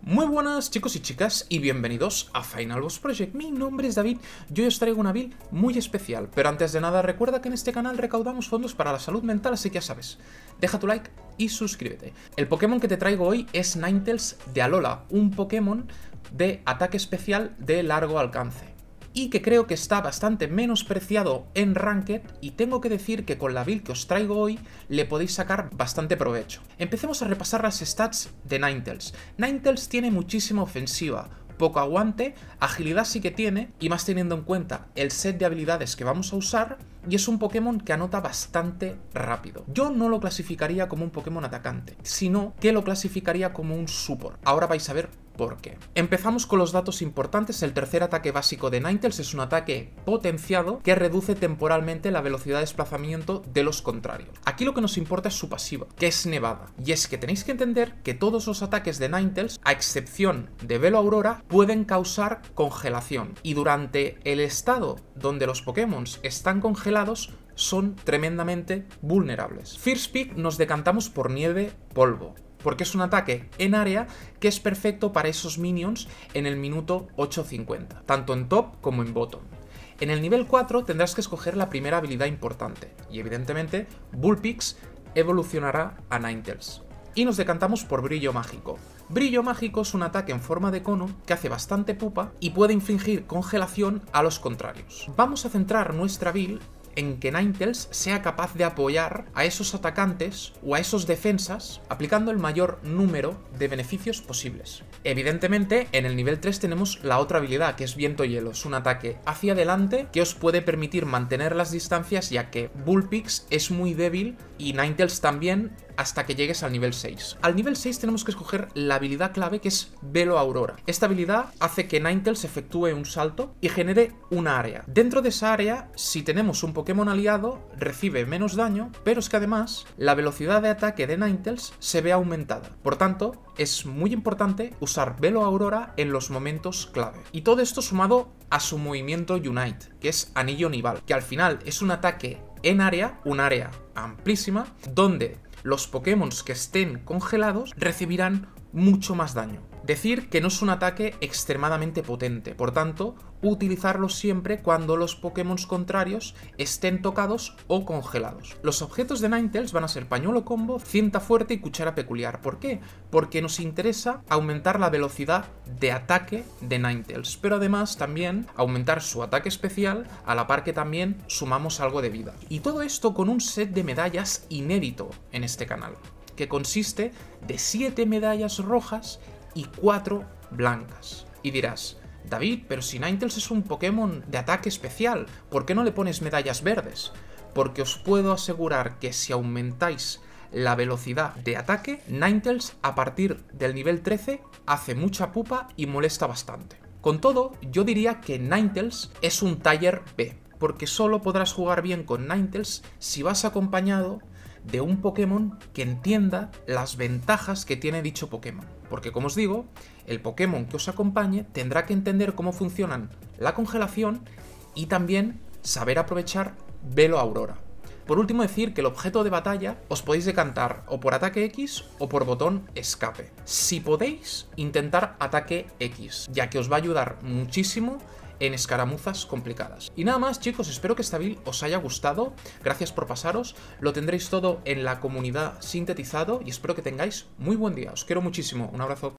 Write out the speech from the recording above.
Muy buenas chicos y chicas y bienvenidos a Final Boss Project. Mi nombre es David, yo os traigo una build muy especial, pero antes de nada recuerda que en este canal recaudamos fondos para la salud mental, así que ya sabes, deja tu like y suscríbete. El Pokémon que te traigo hoy es Ninetales de Alola, un Pokémon de ataque especial de largo alcance y que creo que está bastante menospreciado en Ranked, y tengo que decir que con la build que os traigo hoy le podéis sacar bastante provecho. Empecemos a repasar las stats de Ninetales. Ninetales tiene muchísima ofensiva, poco aguante, agilidad sí que tiene, y más teniendo en cuenta el set de habilidades que vamos a usar, y es un Pokémon que anota bastante rápido. Yo no lo clasificaría como un Pokémon atacante, sino que lo clasificaría como un support. Ahora vais a ver por qué. Empezamos con los datos importantes. El tercer ataque básico de Ninetales es un ataque potenciado que reduce temporalmente la velocidad de desplazamiento de los contrarios. Aquí lo que nos importa es su pasiva, que es nevada. Y es que tenéis que entender que todos los ataques de Ninetales, a excepción de Velo Aurora, pueden causar congelación. Y durante el estado donde los Pokémon están congelados, son tremendamente vulnerables. First Pick nos decantamos por Nieve Polvo, porque es un ataque en área que es perfecto para esos minions en el minuto 8.50, tanto en top como en bottom. En el nivel 4 tendrás que escoger la primera habilidad importante, y evidentemente Vulpix evolucionará a Ninetales. Y nos decantamos por Brillo Mágico. Brillo Mágico es un ataque en forma de cono que hace bastante pupa y puede infligir congelación a los contrarios. Vamos a centrar nuestra build en que Ninetales sea capaz de apoyar a esos atacantes o a esos defensas aplicando el mayor número de beneficios posibles. Evidentemente, en el nivel 3 tenemos la otra habilidad, que es Viento Hielo. Es un ataque hacia adelante que os puede permitir mantener las distancias, ya que Vulpix es muy débil y Ninetales también, hasta que llegues al nivel 6. Al nivel 6 tenemos que escoger la habilidad clave, que es Velo Aurora. Esta habilidad hace que Ninetales efectúe un salto y genere una área. Dentro de esa área, si tenemos un Pokémon aliado, recibe menos daño, pero es que además la velocidad de ataque de Ninetales se ve aumentada. Por tanto, es muy importante usar Velo Aurora en los momentos clave. Y todo esto sumado a su movimiento Unite, que es Anillo Nival, que al final es un ataque en área, un área amplísima, donde los Pokémon que estén congelados recibirán mucho más daño. Decir que no es un ataque extremadamente potente, por tanto, utilizarlo siempre cuando los Pokémon contrarios estén tocados o congelados. Los objetos de Ninetales van a ser Pañuelo Combo, Cinta Fuerte y Cuchara Peculiar. ¿Por qué? Porque nos interesa aumentar la velocidad de ataque de Ninetales, pero además también aumentar su ataque especial, a la par que también sumamos algo de vida. Y todo esto con un set de medallas inédito en este canal, que consiste de 7 medallas rojas y 4 blancas. Y dirás, David, pero si Ninetales es un Pokémon de ataque especial, ¿por qué no le pones medallas verdes? Porque os puedo asegurar que si aumentáis la velocidad de ataque, Ninetales a partir del nivel 13 hace mucha pupa y molesta bastante. Con todo, yo diría que Ninetales es un Tier B, porque solo podrás jugar bien con Ninetales si vas acompañado de un Pokémon que entienda las ventajas que tiene dicho Pokémon. Porque, como os digo, el Pokémon que os acompañe tendrá que entender cómo funcionan la congelación y también saber aprovechar Velo Aurora. Por último, decir que el objeto de batalla os podéis decantar o por ataque X o por botón escape. Si podéis, intentar ataque X, ya que os va a ayudar muchísimo en escaramuzas complicadas. Y nada más, chicos, espero que esta build os haya gustado. Gracias por pasaros, lo tendréis todo en la comunidad sintetizado y espero que tengáis muy buen día. Os quiero muchísimo, un abrazo.